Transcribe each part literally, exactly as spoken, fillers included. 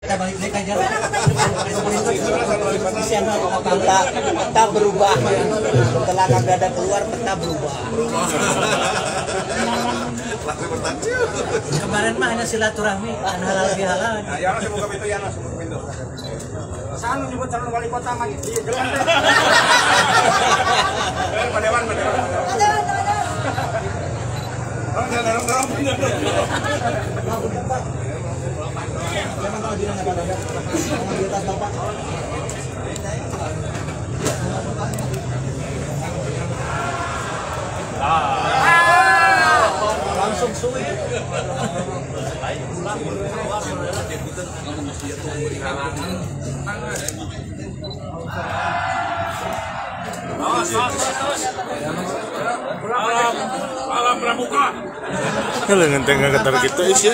Peta, peta berubah. Setelah Kang Dada keluar, peta berubah. Kemarin mah hanya silaturahmi, kan halal bihalal. Nah, Yana sih buka pintu, Yana sih buka pintu. Sanu nyebut calon wali kota mah gitu. Iya, gelang deh. Pak Dewan, Pak Dewan. Dorong, dorong, dorong, dorong. Langsung suwi. Alam pramuka. Kalau ngenteng ketar gitu is ya.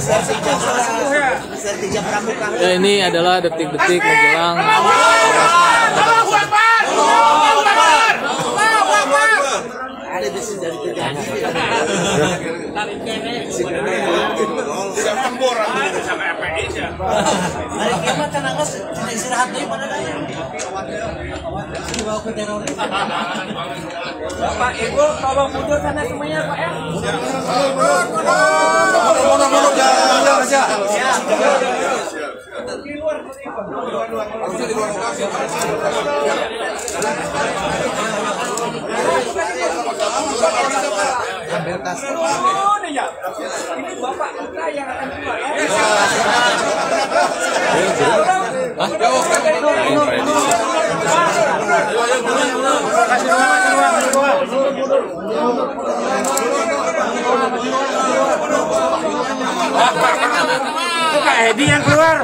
Ya, ini adalah detik-detik menjelang Ada di sini dari terjadi. Tidak tempur sama F P I ya. Hari kiamat kan angkas istirahat di mana daya. Dibawa ke teroris. Bapak Ibu tolong mundur sana semuanya Pak ya. Mundur, mundur, mundur, jangan aja. Di luar Harusnya di luar lokasi. Oh, nih ya. Ini Bapak kita yang akan keluar ya. Bukan Edi yang keluar.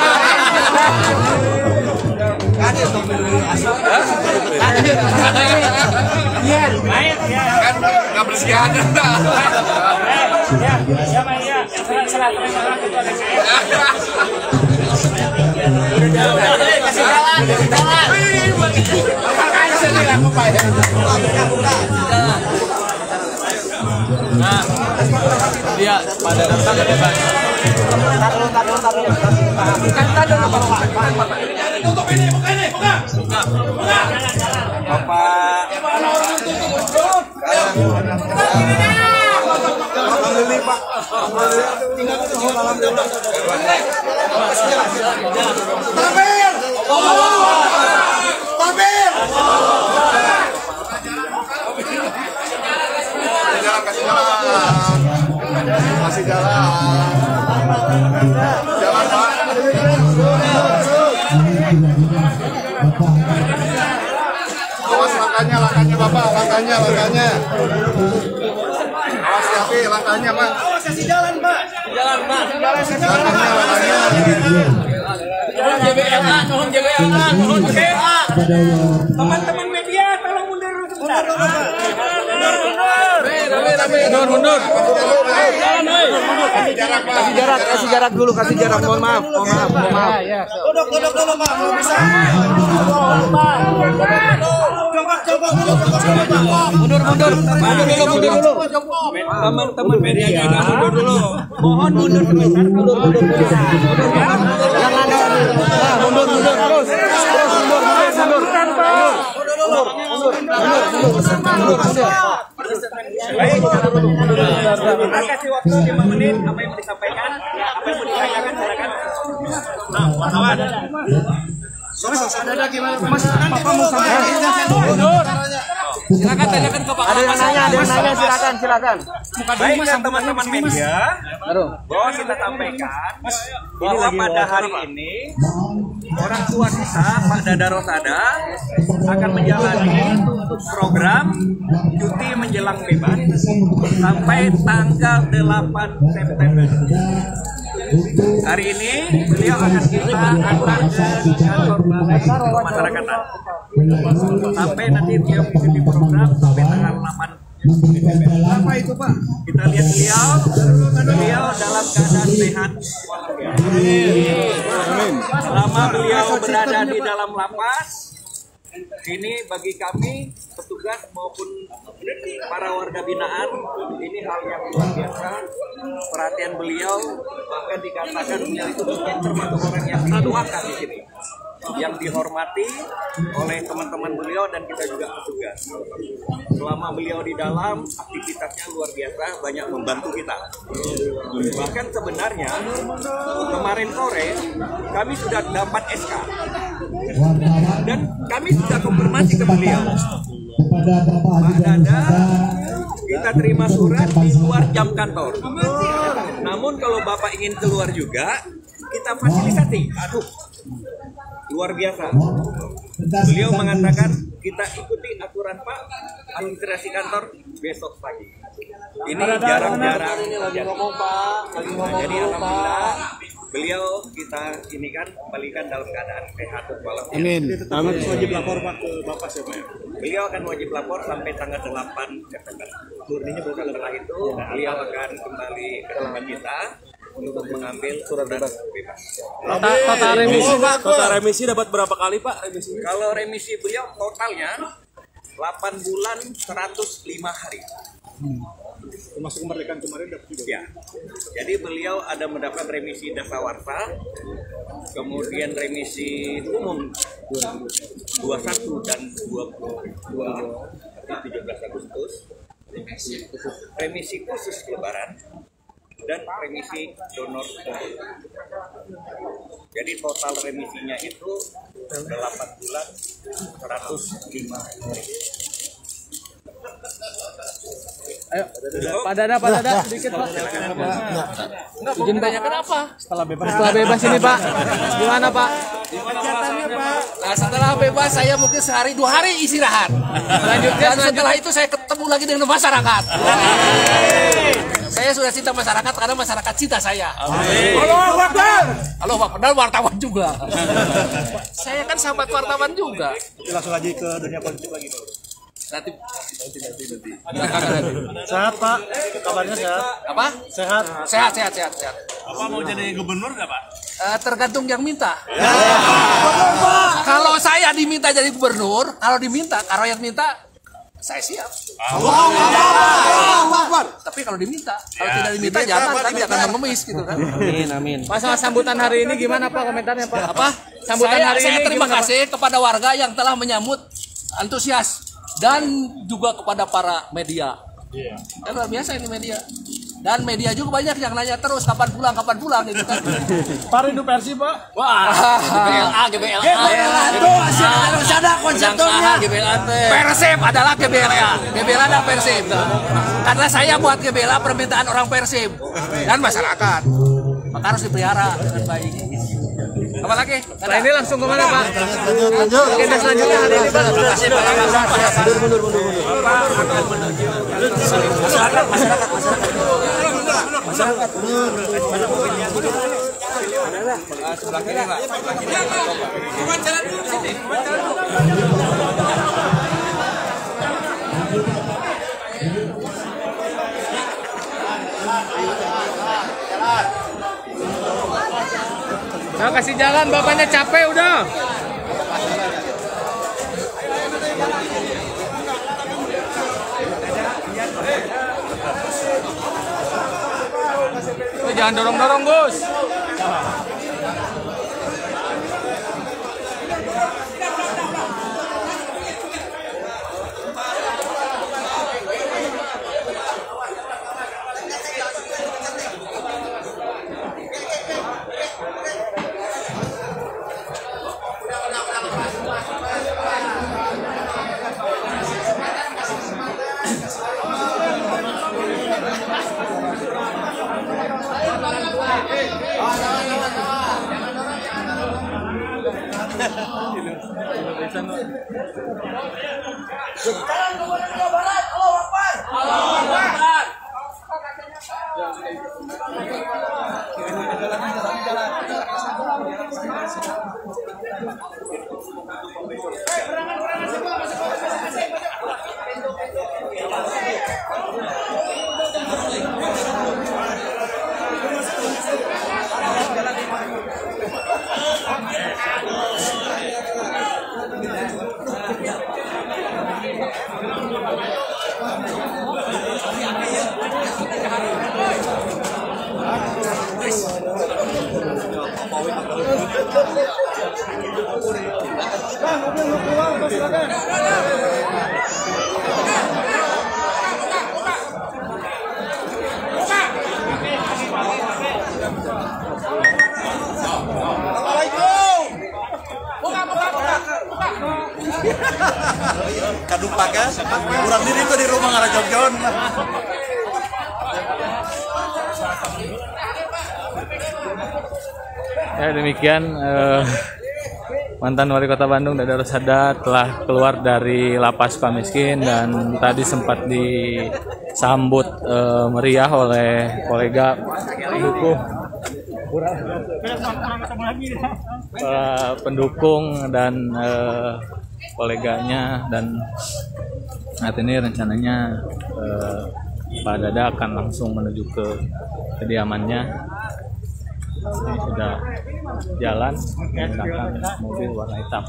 Iya, main ya. Kan nggak bersih ada. Ya, siapa ya? Serah serah serah itu ada saya. Kasih jalan, kasih jalan. Makanya saya bilang apa ya? nah dia pada datang ke depan. Taruh, taruh, taruh. Bukan tadi Bapak. Tutup ini, buka ini, buka. Buka. Buka. Bapak. Alhamdulillah, Pak. Tinggal ketemu alhamdulillah. Takbir! Takbir! Kasih jalan, kasih jalan. Kasih jalan. Jalan, Pak. Awas langkahnya, langkahnya Bapak, langkahnya, langkahnya. Awas hati, langkahnya Pak. Awas kasih jalan, Pak. Jalan Pak. Langkahnya, langkahnya. Mohon J B L A, mohon J B L A, mohon J B L A. Teman-teman media tolong mundur sebentar. Mundur, mundur. Mundur, mundur. Kasih jarak, Pak. Kasih jarak, kasih jarak dulu, kasih jarak. Mohon maaf, mohon maaf, mohon maaf. Duduk, duduk dulu, Pak. Belum bisa. Jongkok, jongkok dulu, jongkok dulu, Pak. Mundur, mundur. Mundur dulu, mundur dulu. Teman-teman media juga mundur dulu. Mohon mundur sebentar. Mundur, mundur. Yang ada. Nah, mundur, mundur terus. Terus mundur, mundur, mundur. Mundur, mundur, mundur, mundur. Baik, kita kasih waktu lima menit. Apa yang mau disampaikan, apa yang mau ditanyakan, silakan. Nah, wartawan. Ada gimana? Mas, Papa mau sampaikan. Silakan tanyakan ke Pak. Ada yang nanya, ada yang nanya, silakan, silakan. Baik, teman-teman media, bahwa kita sampaikan bahwa pada hari ini orang tua kita Pak Dada Rosada akan menjalani program cuti menjelang bebas sampai tanggal delapan September. Hari ini beliau akan kita antar ke kantor balai pemasyarakatan sampai nanti dia mengikuti program sampai tanggal delapan. Apa itu, Pak? Kita lihat beliau, beliau dalam keadaan sehat. Selama beliau berada di dalam lapas, Ini bagi kami petugas maupun para warga binaan ini hal yang luar biasa. Perhatian beliau bahkan dikatakan beliau itu mungkin termasuk orang yang dituakan di sini, yang dihormati oleh teman-teman beliau dan kita juga petugas. Selama beliau di dalam, aktivitasnya luar biasa, banyak membantu kita. Bahkan sebenarnya kemarin sore kami sudah dapat S K dan kami sudah konfirmasi ke beliau. Pak Dada, kita terima surat di luar jam kantor. Namun kalau Bapak ingin keluar juga, kita fasilitasi. Aduh, luar biasa. Beliau mengatakan kita ikuti aturan Pak, administrasi kantor besok pagi. Ini jarang-jarang. Jadi alhamdulillah beliau kita ini kan kembalikan dalam keadaan sehat walafiat. Amin. Amin. Wajib lapor Pak ke Bapak siapa ya? Beliau akan wajib lapor sampai tanggal delapan September. Murninya bukan setelah itu beliau akan kembali ke tempat kita untuk mengambil surat bebas. Total, total remisi Pak, total remisi dapat berapa kali Pak remisi? Kalau remisi beliau totalnya delapan bulan seratus lima hari. Hmm. Termasuk kemerdekaan kemarin dapat juga. Ya. Jadi beliau ada mendapat remisi dasawarsa, kemudian remisi umum dua puluh satu dan dua puluh dua tujuh belas Agustus, remisi khusus lebaran, dan remisi donor. Jadi total remisinya itu delapan bulan seratus lima hari. Ayo, Pak Dada, Pak Dada, sedikit Pak. Enggak, izin tanyakan apa? Setelah bebas. Setelah bebas ini Pak, gimana Pak? Kegiatannya Pak. Nah, setelah bebas saya mungkin sehari dua hari istirahat. Selanjutnya, Dan setelah itu saya ketemu lagi dengan masyarakat. Saya sudah cinta masyarakat karena masyarakat cinta saya. Allahu Akbar. Halo Pak, padahal wartawan juga. Saya kan sahabat wartawan juga. Langsung lagi ke dunia politik lagi Pak. Nanti nanti nanti nanti. Sehat Pak, kabarnya sehat. Apa? Sehat. Sehat, sehat, sehat, sehat. Apa mau jadi gubernur nggak Pak? Eh, tergantung yang minta. Kalau saya diminta jadi gubernur, kalau diminta, kalau yang minta, saya siap. Tapi kalau diminta, kalau tidak diminta jangan, kan jangan mengemis gitu kan. Amin, amin. Masalah sambutan hari ini gimana Pak komentarnya Pak? Apa? Sambutan saya, hari saya ini terima gimana, kasih kepada warga yang telah menyambut antusias dan juga kepada para media. Iya. Dan luar biasa ini media. Dan media juga banyak yang nanya terus kapan pulang, kapan pulang gitu kan. Pak Rindu Persib Pak. Wah, G B L A, G B L A. G B L A itu harus ada konseptornya. G B L A. Persib adalah G B L A. G B L A adalah Persib. Karena saya buat G B L A permintaan orang Persib dan masyarakat. Maka harus dipelihara dengan baik. Apa lagi? Nah, ini langsung kemana Pak? Lanjut. Agenda selanjutnya hari ini Pak. Terima kasih Pak. Mundur, mundur, mundur, mundur. Masyarakat, masyarakat, masyarakat. Sebelah kiri Pak. Nah, kasih jalan bapaknya capek udah. Oh, jangan dorong-dorong Gus. Kadung pakai, kurang diri kok di rumah ngara jog-jogon. Ya demikian eh, mantan wali kota Bandung Dada Rosada telah keluar dari lapas Sukamiskin dan tadi sempat disambut eh, meriah oleh kolega pendukung para pendukung dan eh, koleganya, dan saat ini rencananya eh, Pak Dada akan langsung menuju ke kediamannya. Ini sudah jalan menggunakan mobil warna hitam.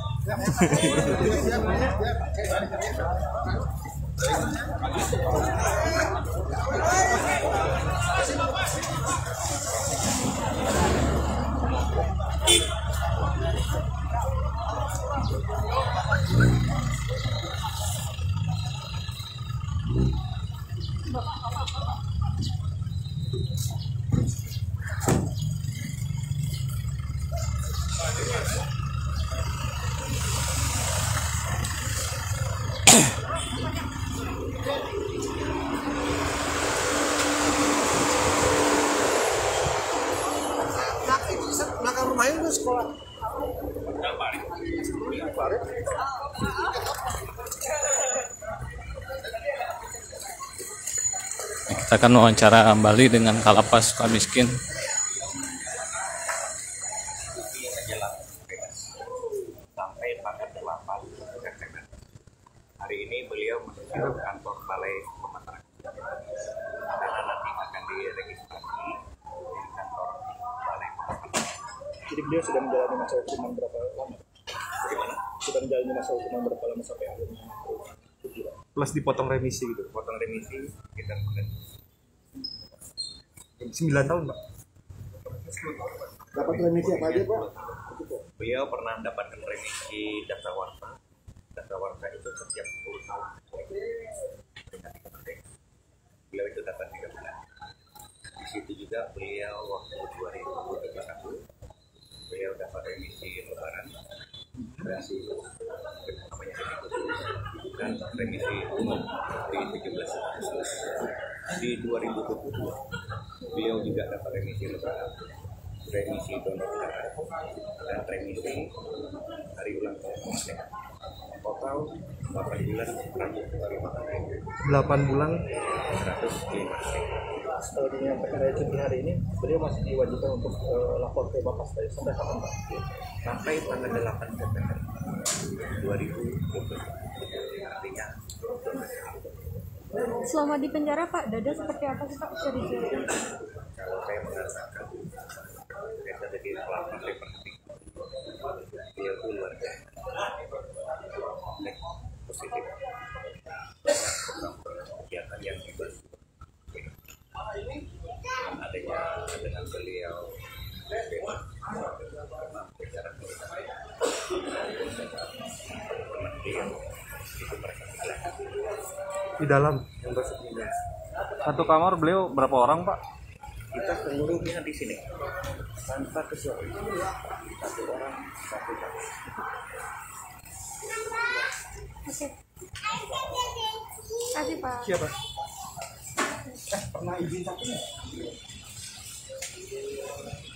Belakang rumahnya itu sekolah. Kita akan wawancara kembali dengan Kalapas Sukamiskin. Sampai tanggal delapan September. Hari ini beliau menuju kantor Balai Pemasyarakatan karena nanti akan diregistrasi di kantor Balai Pemasyarakatan. Jadi beliau sudah menjalani masa hukuman berapa lama? Bagaimana? Sudah menjalani masa hukuman berapa lama sampai akhirnya? Plus dipotong remisi gitu. Potong remisi sekitar bulan sembilan tahun, Pak. Dapat remisi apa aja, Pak? beliau pernah mendapatkan remisi dasawarsa. Dasawarsa itu setiap sepuluh tahun. Beliau itu dapat tiga bulan. Di situ juga beliau waktu dua ribu dua puluh satu beliau dapat remisi lebaran, remisi namanya remisi dan remisi umum di tujuh belas Agustus. Di dua ribu dua puluh dua beliau juga dapat remisi lebaran, remisi donor darah, dan remisi hari ulang tahun kemerdekaan. Total delapan bulan seratus lima hari. delapan bulan seratus lima hari. Setelah dengan perkara cuti hari ini, beliau masih diwajibkan untuk uh, lapor ke Bapak saya sampai kapan, Pak? Sampai tanggal delapan September dua ribu dua puluh. Artinya selama di penjara Pak Dada seperti apa sih Pak? Bisa dijelasin? kalau saya mengatakan saya sebagai pelapor representatif dia itu luar biasa positif kegiatan yang hebat dengan adanya dengan beliau bicara beliau itu mereka silakan di dalam yang bersedia. Satu kamar beliau berapa orang, Pak? kita seluruhnya di sini tanpa kecuali satu orang satu kamar. Oke. Kasih Pak. Siapa? Eh, pernah izin satu nih?